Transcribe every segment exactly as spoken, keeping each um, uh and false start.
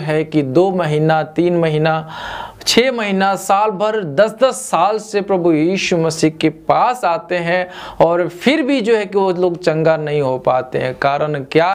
है कि दो महीना, तीन महीना, छः महीना, साल भर, दस दस साल से प्रभु यीशु मसीह के पास आते हैं और फिर भी जो है कि वो लोग चंगा नहीं हो पाते हैं। कारण क्या?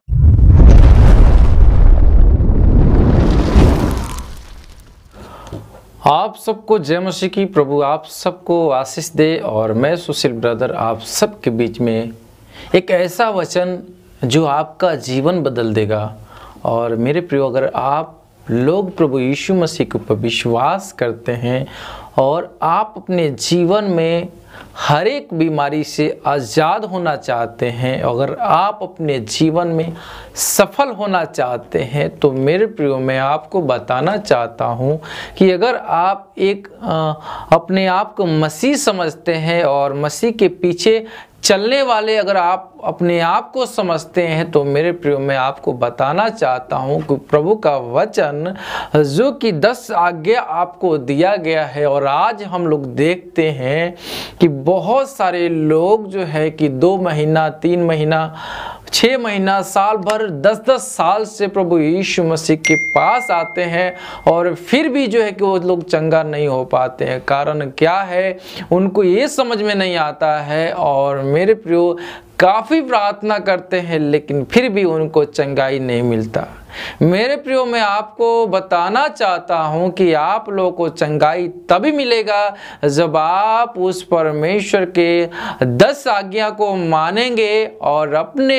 आप सबको जय मसीह की। प्रभु आप सबको आशीष दे। और मैं सुशील ब्रदर आप सबके बीच में एक ऐसा वचन जो आपका जीवन बदल देगा। और मेरे प्रियो, अगर आप लोग प्रभु यीशु मसीह के ऊपर विश्वास करते हैं और आप अपने जीवन में हर एक बीमारी से आज़ाद होना चाहते हैं, अगर आप अपने जीवन में सफल होना चाहते हैं, तो मेरे प्रियो मैं आपको बताना चाहता हूं कि अगर आप एक आ, अपने आप को मसीह समझते हैं और मसीह के पीछे चलने वाले अगर आप अपने आप को समझते हैं, तो मेरे प्रियो मैं आपको बताना चाहता हूं कि प्रभु का वचन जो कि दस आज्ञा आपको दिया गया है। और आज हम लोग देखते हैं कि बहुत सारे लोग जो है कि दो महीना, तीन महीना, छः महीना, साल भर, दस दस साल से प्रभु यीशु मसीह के पास आते हैं और फिर भी जो है कि वो लोग चंगा नहीं हो पाते हैं। कारण क्या है? उनको ये समझ में नहीं आता है। और मेरे प्रियो, काफ़ी प्रार्थना करते हैं लेकिन फिर भी उनको चंगाई नहीं मिलता। मेरे प्रियो, मैं आपको बताना चाहता हूं कि आप लोगों को चंगाई तभी मिलेगा जब आप उस परमेश्वर के दस आज्ञा को मानेंगे और अपने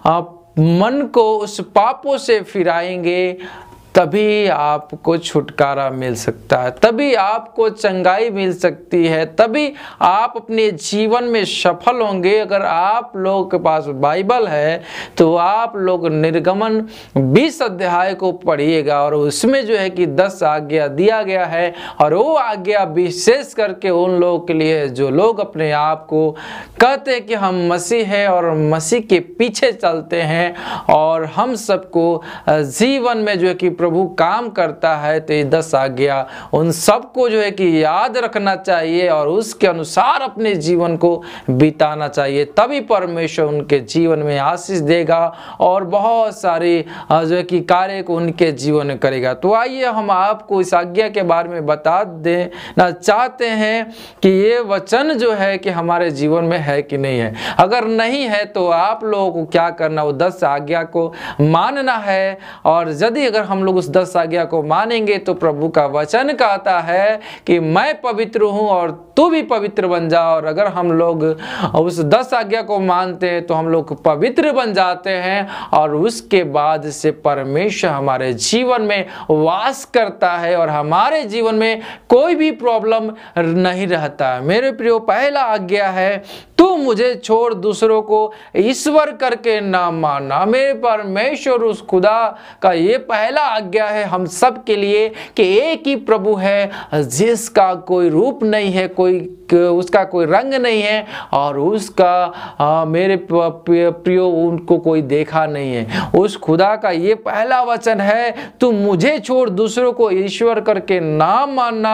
मन को उस पापों से फिराएंगे। तभी आपको छुटकारा मिल सकता है, तभी आपको चंगाई मिल सकती है, तभी आप अपने जीवन में सफल होंगे। अगर आप लोगों के पास बाइबल है तो आप लोग निर्गमन बीस अध्याय को पढ़िएगा और उसमें जो है कि दस आज्ञा दिया गया है। और वो आज्ञा विशेष करके उन लोगों के लिए जो लोग अपने आप को कहते हैं कि हम मसीह हैं और मसीह के पीछे चलते हैं और हम सबको जीवन में जो है कि प्रभु काम करता है। तो ये दस आज्ञा उन सबको जो है कि याद रखना चाहिए और उसके अनुसार अपने जीवन को बिताना चाहिए। तभी परमेश्वर उनके जीवन में आशीष देगा और बहुत सारे जो है कि कार्य को उनके जीवन में करेगा। तो आइए हम आपको इस आज्ञा के बारे में बता देना चाहते हैं कि ये वचन जो है कि हमारे जीवन में है कि नहीं है। अगर नहीं है तो आप लोगों को क्या करना, वो दस आज्ञा को मानना है। और यदि अगर हम लोग उस दस आज्ञा को मानेंगे तो प्रभु का वचन कहता है कि मैं पवित्र हूं और तू भी पवित्र बन जा। और अगर हम लोग उस दस आज्ञा को मानते हैं तो हम लोग पवित्र बन जाते हैं और उसके बाद से परमेश्वर हमारे जीवन में वास करता है और हमारे जीवन में कोई भी प्रॉब्लम नहीं रहता। मेरे प्रियो, पहला आज्ञा है तू मुझे छोड़ दूसरों को ईश्वर करके ना मानना। मेरे परमेश्वर उस खुदा का ये पहला आज्ञा है हम सब के लिए कि एक ही प्रभु है जिसका कोई रूप नहीं है, कोई उसका कोई रंग नहीं है और उसका आ, मेरे प्रियो उनको कोई देखा नहीं है। उस खुदा का ये पहला वचन है, तू मुझे छोड़ दूसरों को ईश्वर करके ना मानना।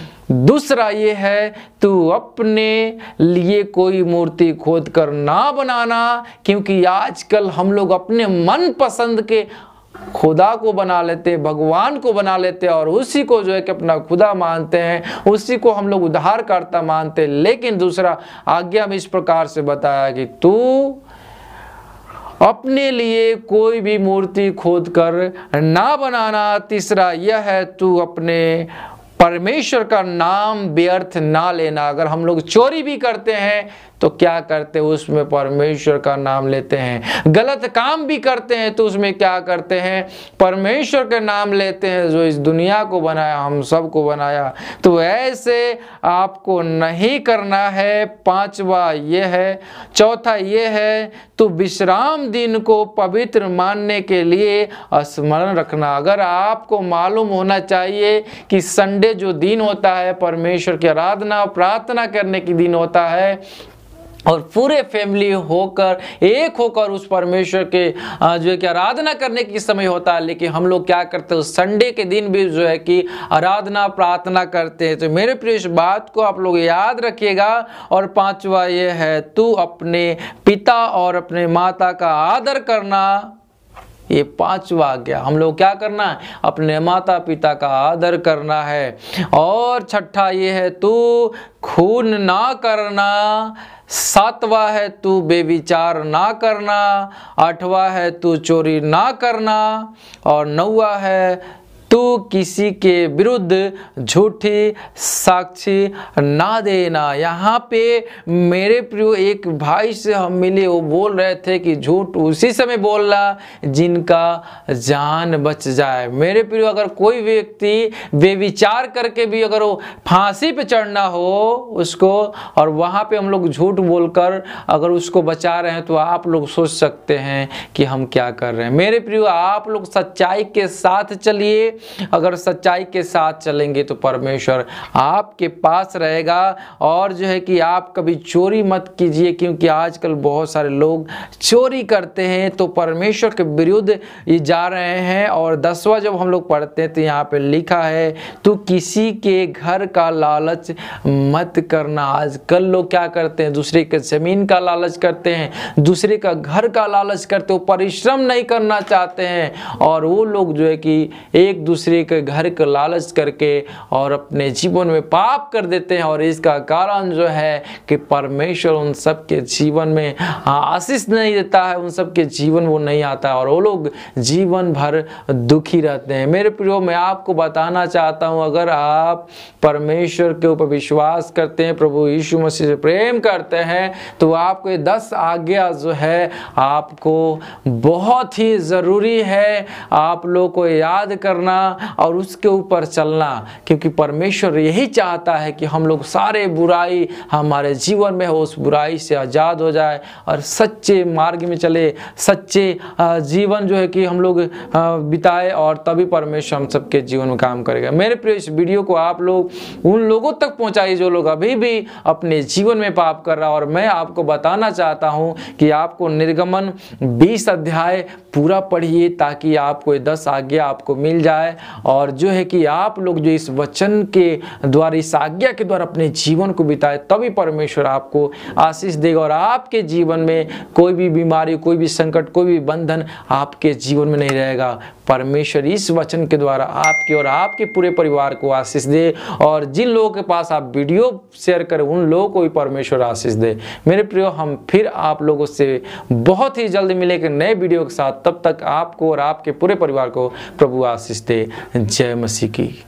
दूसरा ये है, तू अपने लिए कोई मूर्ति खोद कर ना बनाना, क्योंकि आजकल हम लोग अपने मन पसंद के खुदा को बना लेते, भगवान को बना लेते और उसी को जो है कि अपना खुदा मानते हैं, उसी को हम लोग उद्धारकर्ता मानते हैं। लेकिन दूसरा आज्ञा में इस प्रकार से बताया कि तू अपने लिए कोई भी मूर्ति खोद कर ना बनाना। तीसरा यह है, तू अपने परमेश्वर का नाम व्यर्थ ना लेना। अगर हम लोग चोरी भी करते हैं तो क्या करते हैं, उसमें परमेश्वर का नाम लेते हैं। गलत काम भी करते हैं तो उसमें क्या करते हैं, परमेश्वर का नाम लेते हैं जो इस दुनिया को बनाया, हम सब को बनाया। तो ऐसे आपको नहीं करना है। पांचवा ये है, चौथा ये है, तो विश्राम दिन को पवित्र मानने के लिए स्मरण रखना। अगर आपको मालूम होना चाहिए कि संडे जो दिन होता है परमेश्वर की आराधना प्रार्थना करने की दिन होता है और पूरे फैमिली होकर एक होकर उस परमेश्वर के जो है कि आराधना करने की समय होता है, लेकिन हम लोग क्या करते हैं, संडे के दिन भी जो है कि आराधना प्रार्थना करते हैं। तो मेरे प्रिय, इस बात को आप लोग याद रखिएगा। और पांचवा ये है, तू अपने पिता और अपने माता का आदर करना। ये पांचवा आज्ञा। हम लोग क्या करना है? अपने माता पिता का आदर करना है। और छठा ये है तू खून ना करना। सातवां है तू बेविचार ना करना। आठवां है तू चोरी ना करना। और नौवां है तू किसी के विरुद्ध झूठी साक्षी ना देना। यहाँ पे मेरे प्रियो एक भाई से हम मिले, वो बोल रहे थे कि झूठ उसी समय बोलना जिनका जान बच जाए। मेरे प्रियो, अगर कोई व्यक्ति बेविचार करके भी अगर वो फांसी पे चढ़ना हो उसको, और वहाँ पे हम लोग झूठ बोलकर अगर उसको बचा रहे हैं, तो आप लोग सोच सकते हैं कि हम क्या कर रहे हैं। मेरे प्रियो, आप लोग सच्चाई के साथ चलिए। अगर सच्चाई के साथ चलेंगे तो परमेश्वर आपके पास रहेगा। और जो है कि आप कभी चोरी मत कीजिए, क्योंकि आजकल बहुत सारे लोग चोरी करते हैं तो परमेश्वर के विरुद्ध ये जा रहे हैं। और दसवां जब हम लोग पढ़ते हैं तो यहाँ पे लिखा है तू किसी के घर का लालच मत करना। आजकल लोग क्या करते हैं? दूसरे के जमीन का लालच करते हैं, दूसरे का घर का लालच करते हैं, परिश्रम नहीं करना चाहते हैं। और वो लोग जो है कि एक दूसरे के घर का लालच करके और अपने जीवन में पाप कर देते हैं। और इसका कारण जो है कि परमेश्वर उन सब के जीवन में आशीष नहीं देता है, उन सब के जीवन वो नहीं आता है, और वो लोग जीवन भर दुखी रहते हैं। मेरे प्रियो, मैं आपको बताना चाहता हूं, अगर आप परमेश्वर के ऊपर विश्वास करते हैं, प्रभु यीशु मसीह से प्रेम करते हैं, तो आपको ये दस आज्ञा जो है आपको बहुत ही ज़रूरी है आप लोग को याद करना और उसके ऊपर चलना। क्योंकि परमेश्वर यही चाहता है कि हम लोग सारे बुराई हमारे जीवन में हो, उस बुराई से आज़ाद हो जाए और सच्चे मार्ग में चले, सच्चे जीवन जो है कि हम लोग बिताए, और तभी परमेश्वर हम सबके जीवन में काम करेगा। मेरे प्रिय, इस वीडियो को आप लोग उन लोगों तक पहुंचाइए जो लोग अभी भी अपने जीवन में पाप कर रहा। और मैं आपको बताना चाहता हूं कि आपको निर्गमन बीस अध्याय पूरा पढ़िए, ताकि आपको ये दस आज्ञा आपको मिल जाए। और जो है कि आप लोग जो इस वचन के द्वारा, इस आज्ञा के द्वारा अपने जीवन को बिताए, तभी परमेश्वर आपको आशीष देगा और आपके जीवन में कोई भी बीमारी, कोई भी संकट, कोई भी बंधन आपके जीवन में नहीं रहेगा। परमेश्वर इस वचन के द्वारा आपके और आपके पूरे परिवार को आशीष दे। और जिन लोगों के पास आप वीडियो शेयर करें, उन लोगों को भी परमेश्वर आशीष दे। मेरे प्रियो, हम फिर आप लोगों से बहुत ही जल्द मिलेंगे नए वीडियो के साथ। तब तक आपको और आपके पूरे परिवार को प्रभु आशीष दे। जय मसीह की।